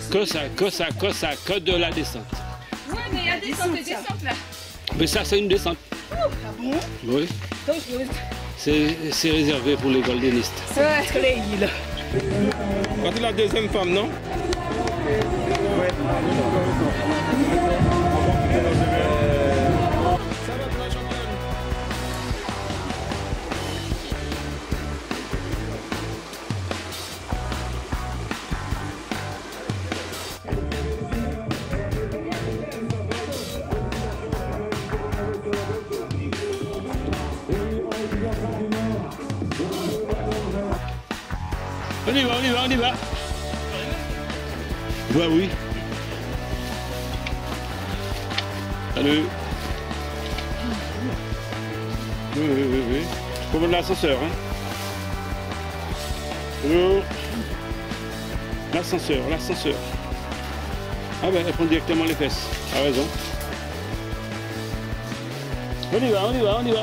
que de la descente. Ouais, mais il y a descente et descente là. Mais ça, c'est une descente. Ah bon? Oui. C'est réservé pour les goldenistes. Ça va être les îles. C'est la deuxième femme, non? On y va, on y va, on y va. Bah oui. Salut. Oui. Comme l'ascenseur, hein. Bonjour. L'ascenseur. Ah ben, elle prend directement les fesses. A raison. On y va.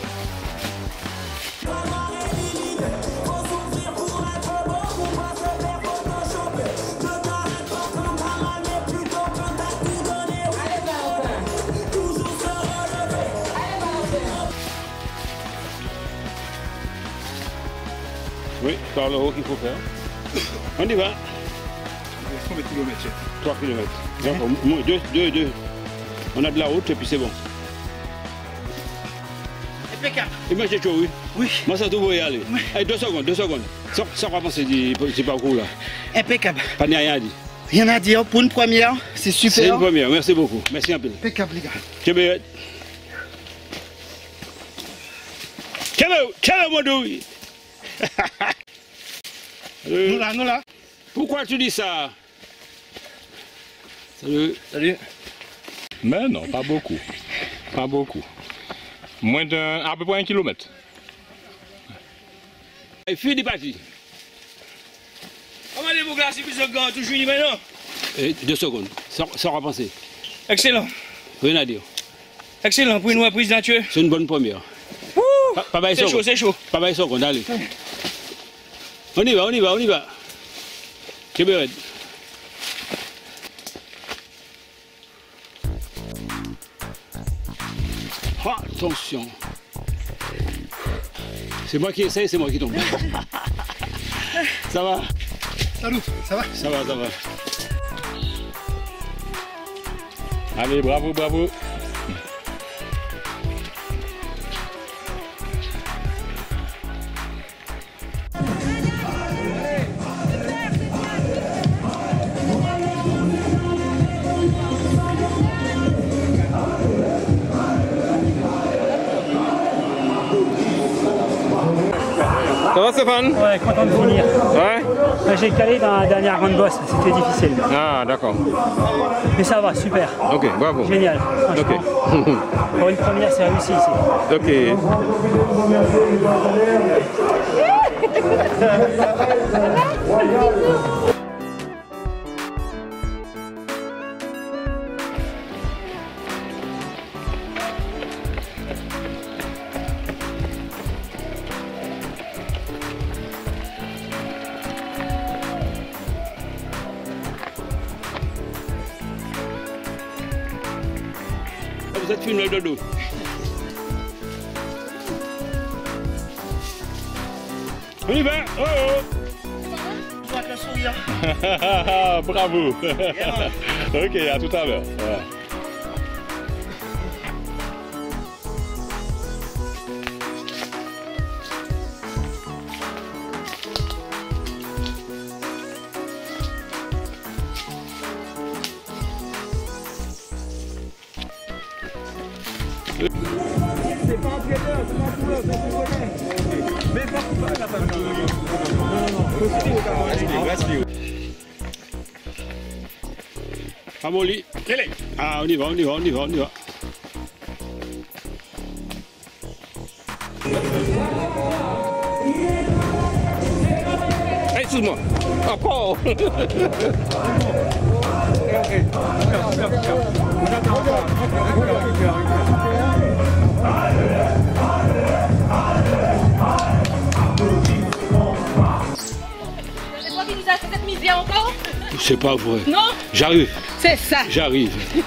Oui, par le haut qu'il faut faire. On y va. Combien de kilomètres? 3 km. D'accord, 2. On a de la route et puis c'est bon. Impeccable. Et moi j'ai chaud, oui. Oui. Moi ça doit y aller. Oui. Allez, 2 secondes. Ça va passer du parcours là. Impeccable. Pas de rien à dire. Rien à dire pour une première, c'est super. C'est une première, merci beaucoup. Merci un peu. Impeccable les gars. Ciao mon douille. Nous là. Pourquoi tu dis ça? Salut. Mais non, pas beaucoup. Moins à peu près 1 kilomètre. Et fini parti. Comment allez-vous glacer plus de gants, toujours dit maintenant? 2 secondes, ça va passer. Excellent. Rien à dire. Excellent pour une reprise nature. C'est une bonne première. C'est chaud. Pas mal seconde, allez. On y va. Québec. Attention. C'est moi qui essaye, c'est moi qui tombe. Ça va? Salut, ça va? Ça va. Allez, bravo. Ça va Stéphane? Ouais, content de finir. Ouais? J'ai calé dans la dernière grande bosse, c'était difficile. Ah d'accord. Mais ça va, super. Ok, bravo. Génial, franchement. Pour une première, c'est réussi ici. Ok. Vous êtes filmé le dos. On y va. Bravo. Ok, à tout à l'heure. Ouais. C'est pas un piéteur, c'est pas un couleur, c'est un couleur. Mais pas couleur, la femme. Non. Famoli. Ah, on y va. Hey, excuse-moi. Oh, Paul. C'est toi qui nous as fait cette mise bien encore? C'est pas vrai. Non, J'arrive, c'est ça. j'arrive.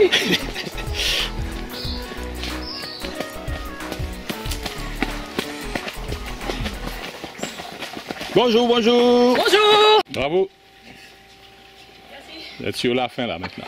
Bonjour, bonjour. Bonjour. Bravo. Vous êtes sur la fin là maintenant.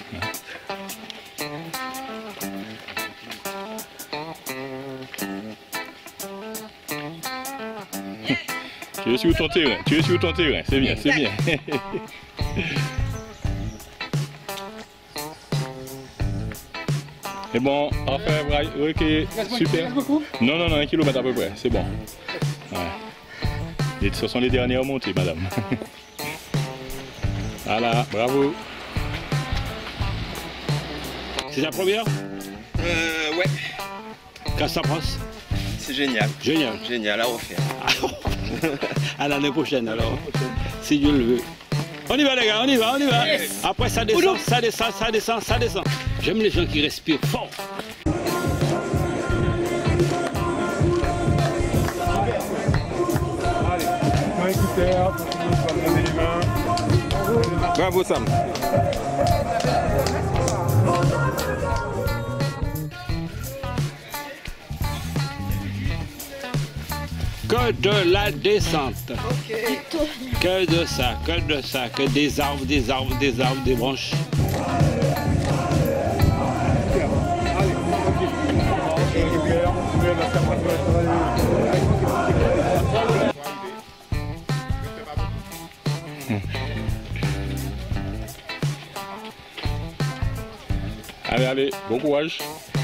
Tu es sur ton terrain, c'est bien, c'est bien. C'est bon, enfin, ok, super. Non, 1 kilomètre à peu près, c'est bon. Ouais. Et ce sont les dernières montées, madame. Voilà, bravo. C'est la première? Ouais, Qu'est-ce que ça passe? c'est génial. Génial. Génial à refaire. À l'année prochaine alors, si Dieu le veut. On y va les gars, on y va, on y va. Après ça descend, ça descend, ça descend, ça descend. J'aime les gens qui respirent fort. Bravo Sam. Que de la descente. Que de ça, que des arbres, des arbres, des arbres, des branches. Allez, allez, bon courage.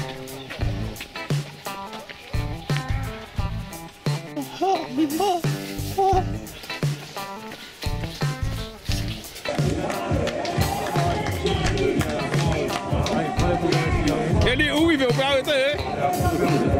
Eli, où il veut pas arrêter, hein?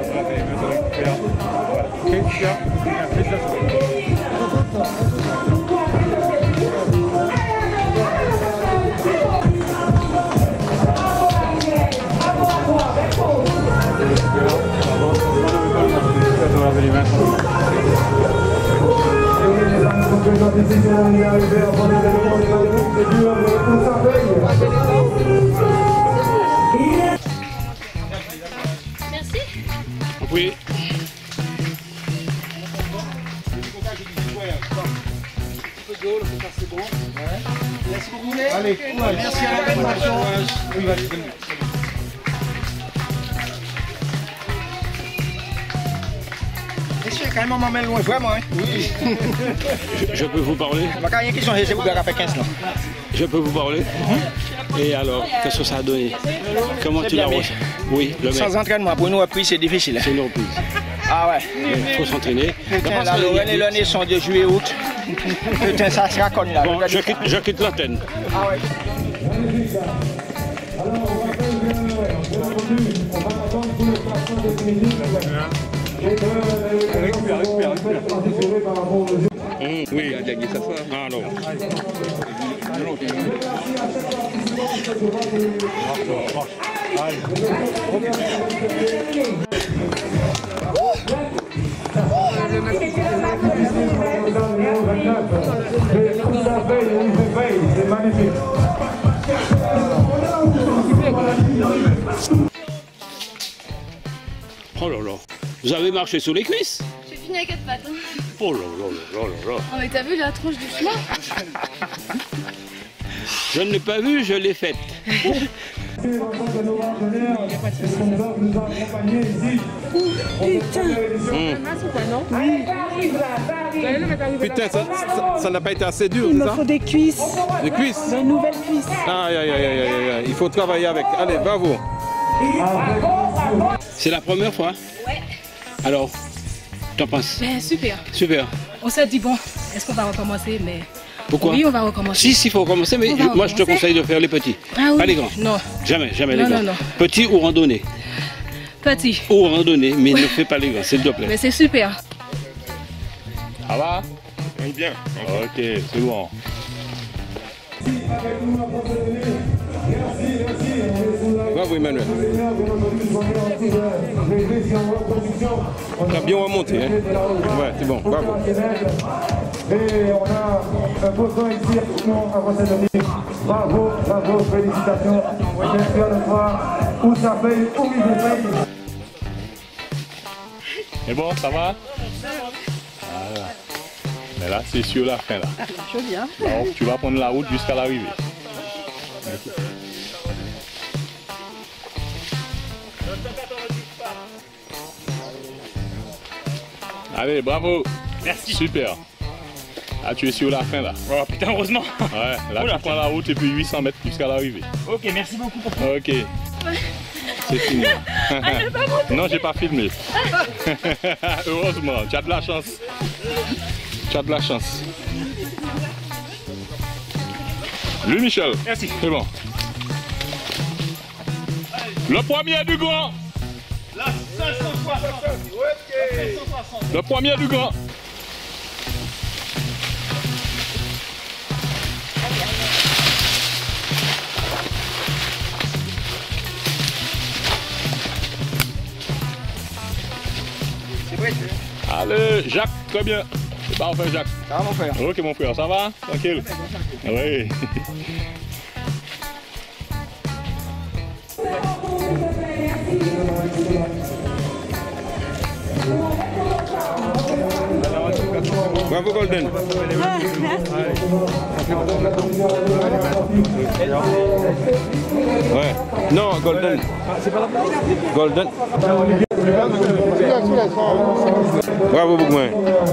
Merci. Oui. Allez, merci à la Monsieur, quand même, on m'emmène loin, vraiment. Hein. Oui. Je peux vous parler? Ma carrière qui change, c'est pour faire 15 ans. Je peux vous parler? Et alors, qu'est-ce que ça a donné? Comment tu l'as reçu? Oui, le mec. Sans entraînement, pour nous, après, c'est difficile. C'est une reprise. Ah ouais. Il faut s'entraîner. Putain, la Lorraine et l'année sont de juillet août. Putain, ça sera connu là. Bon, je quitte l'antenne. Ah ouais. Oui, alors. C'est magnifique. Oh là là. Vous avez marché sous les cuisses? J'ai fini à 4 pattes. Hein. Oh là là là là là. Oh mais t'as vu la tronche du chemin? Je ne l'ai pas vu, je l'ai faite. Putain, ça n'a pas été assez dur, Il me faut des cuisses, Des cuisses? de nouvelles cuisses. Aïe, aïe, aïe, aïe, aïe, il faut travailler avec. Allez, bravo. C'est la première fois? Ouais. Alors, t'en penses? Ben super. Super. On s'est dit bon, est-ce qu'on va recommencer? Mais Pourquoi? oui, on va recommencer. Si, il faut recommencer, mais On va moi je te recommencer. conseille de faire les petits. Ah oui. Pas les grands. Non. Jamais, jamais Non, les grands. non, non. Petits ou randonnée. Petit. Ou randonnée, mais ne fais pas les grands, s'il te plaît. Mais c'est super. Ça va? Bien. Ok, c'est bon. Bravo Emmanuel. T'as bien remonté, hein? Ouais, c'est bon, bravo. Et on a un beau son ici avant cette année. Bravo, bravo, félicitations. J'espère de voir où ça fait, où il fait. Et bon, ça va? Voilà. Mais là, c'est sur la fin là. Joli, hein? Alors, tu vas prendre la route jusqu'à l'arrivée. Okay. Allez, bravo. Merci. Super. Ah, tu es sur la fin là. Oh putain, heureusement. Ouais, là Oula. tu prends la route et puis 800 mètres jusqu'à l'arrivée. Ok, merci beaucoup pour ça. Ok. C'est fini. Non, j'ai pas filmé. Heureusement, tu as de la chance. Tu as de la chance. Lui, Michel. Merci. C'est bon. Le premier du grand. La 560. Ok. Le premier du grand. Allez, Jacques, très bien. C'est parfait, Jacques. Ça va, mon frère? Ok, mon frère, ça va? Tranquille? Oui. Bravo Golden. Ouais. Non, Golden. Golden. Bravo Bougouin.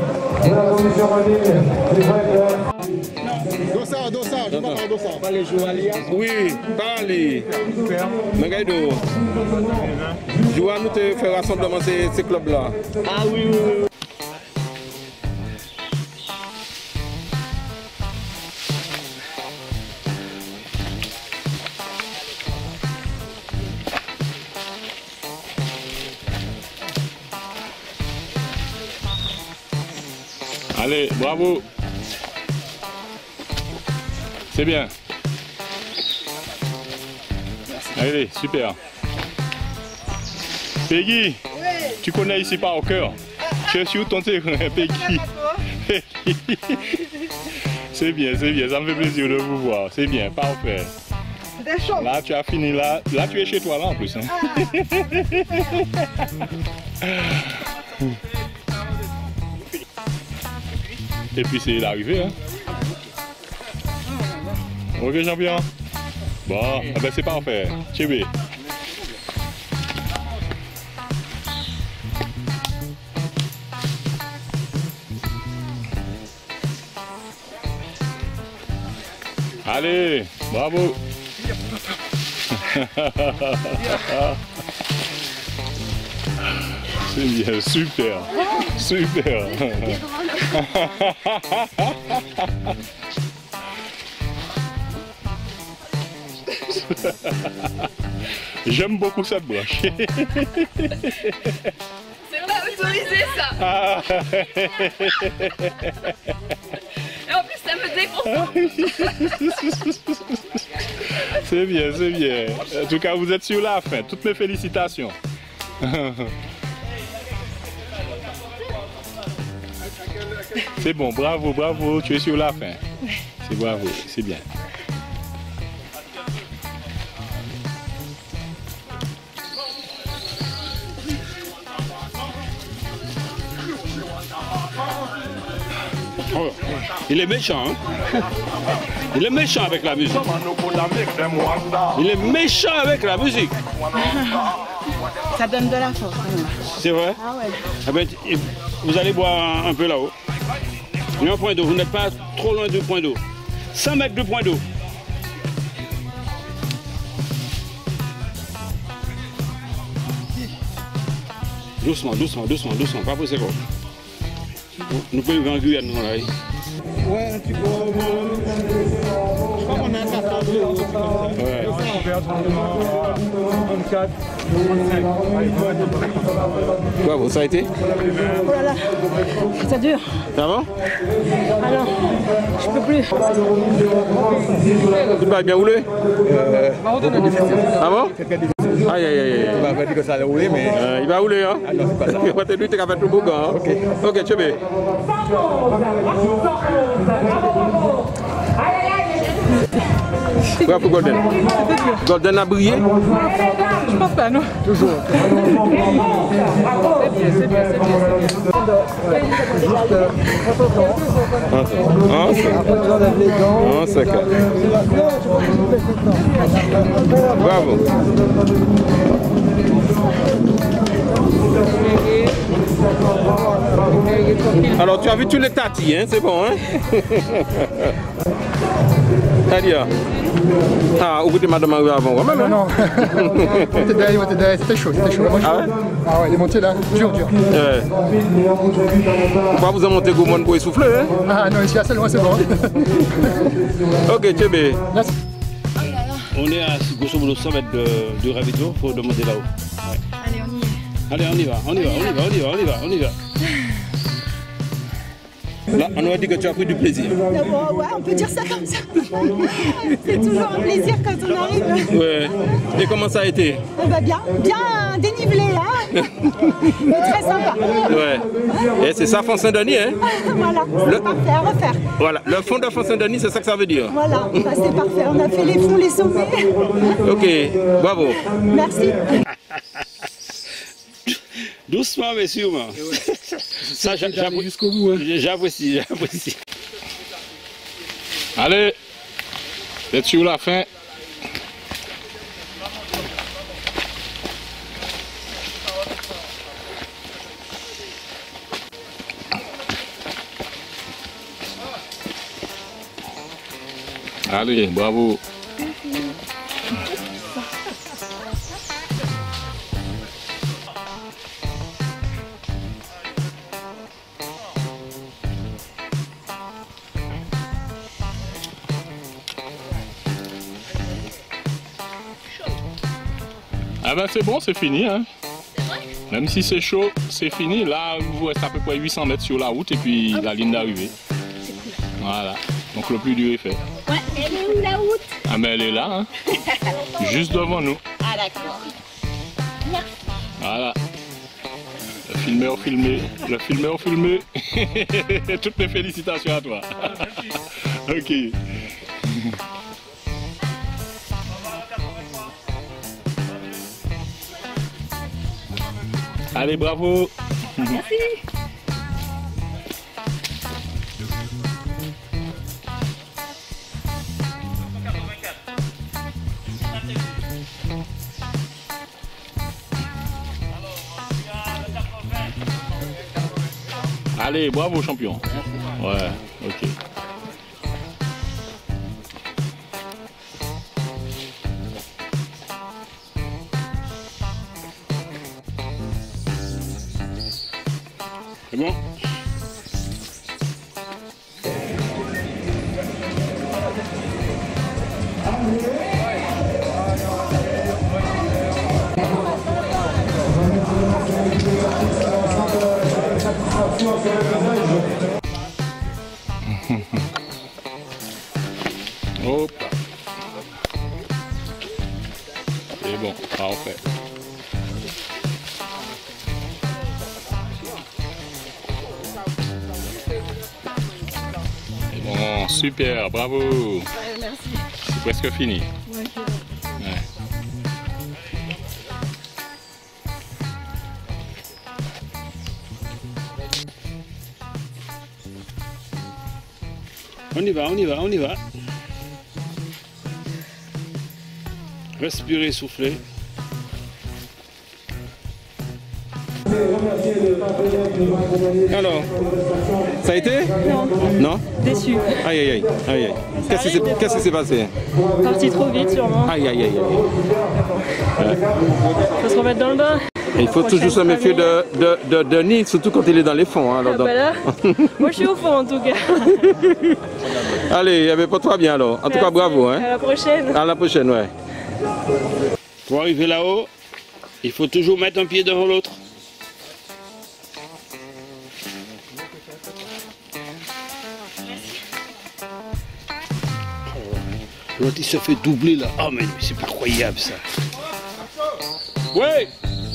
Dossard, je parle Dossard. Oui, parlez. Magaïdo. Joua nous te faire rassemblement ces clubs-là. Ah oui, oui, oui. Allez, bravo. C'est bien. Allez, super. Peggy, tu connais ici par au cœur. Je suis où ton terrain, Peggy. C'est bien, ça me fait plaisir de vous voir. C'est bien, parfait. Là, tu as fini, là tu es chez toi, là, en plus. Hein. Et puis c'est l'arrivée, hein. Ok, champion. Bon, eh ben c'est parfait. Tchébé. Allez, bravo. C'est bien, super. Super. J'aime beaucoup cette broche. C'est pas autorisé ça. Et en plus ça me déconcentre. C'est bien, c'est bien. En tout cas, vous êtes sur la fin. Toutes mes félicitations. C'est bon, bravo, bravo, tu es sur la fin. C'est bravo, c'est bien. Oh, il est méchant, hein? Il est méchant avec la musique. Il est méchant avec la musique. Ça donne de la force. C'est vrai? Ah ouais. Eh ben, vous allez boire un peu là-haut. Il y a un point d'eau, vous n'êtes pas trop loin du point d'eau. 100 mètres du point d'eau. Doucement, doucement, doucement, doucement, pas pousser quoi. Nous pouvons vivre en Guyane, non, là. Ouais, un petit peu. Je crois qu'on a un 14 Ouais. Bravo, ça a été? Oh là là, ça dure. Ça va? Alors, je peux plus. Tout va bien rouler? Ah bon? Aïe, aïe, aïe. On va dire que ça allait rouler, mais. Il va rouler, hein? Ah non, c'est pas ça. Il va te dire que tu as fait tout beau gars. Ok, ok, tu es. Bravo Golden. Golden a brillé? Je pense pas, non. Toujours. C'est bien. Juste après besoin d'être les gants. C'est clair. Bravo. Alors tu as vu tous les tatis, hein? C'est bon, hein? Tadia. Ah, au bout de madame avant, quand même. Non, non. C'était chaud, c'était chaud. Ah ouais? Ah ouais, il est monté là, dur. Ouais. Pourquoi vous en montez Goumon pour essouffler, hein? Ah non, ici assez loin, c'est bon. Ok, Tchébé. On est à grosso modo 100 mètres du ravito, il faut demander là-haut. Ouais. Allez, on y est. Allez, on y va. Là, on aurait dit que tu as pris du plaisir. Ouais, on peut dire ça comme ça. C'est toujours un plaisir quand on arrive. Ouais. Et comment ça a été? Bien dénivelé, hein. Très sympa. Ouais. Et c'est ça, Fond Saint-Denis, hein? Voilà, c'est parfait, à refaire. Voilà, le fond de Fond Saint-Denis, c'est ça que ça veut dire. Voilà, c'est parfait. On a fait les fonds, les sommets. Ok, bravo. Merci. Doucement mais sûrement. Ça, j'apprécie jusqu'au bout. Hein. J'apprécie. Allez, c'est sur la fin. Allez, bravo. Ah ben c'est bon, c'est fini. Hein. Même si c'est chaud, c'est fini. Là, il vous reste à peu près 800 mètres sur la route et puis la ligne d'arrivée. Voilà. Donc le plus dur est fait. Ouais, elle est où la route? Ah mais elle est là, hein. Juste devant nous. Ah d'accord. Merci. Voilà. Le filmeur filmé. Le filmeur filmé. Toutes mes félicitations à toi. Ok. Allez, bravo. Merci. Allez, bravo champion. Ouais, ok. C'est bon? Hop. C'est bon, parfait. C'est bon, super, bravo. Merci. C'est presque fini. Ouais, Ouais. On y va. Respirez, soufflez. Alors, ça a été? Non. Non? Déçu. Aïe, aïe, aïe, aïe, aïe. Qu'est-ce qui s'est passé? Parti trop vite sûrement. Aïe, aïe, aïe, aïe. Faut se remettre dans le bain. Il faut toujours se méfier de Denis, surtout quand il est dans les fonds. Hein, alors, Bah là, moi je suis au fond en tout cas. Allez, eh bien, porte-toi bien alors. En tout cas, bravo. Hein. À la prochaine. À la prochaine, ouais. Pour arriver là-haut, il faut toujours mettre un pied devant l'autre. L'autre il se fait doubler là. Oh mais c'est pas croyable ça. Oui.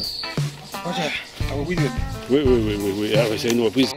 Oui, oui. Ah, c'est une reprise.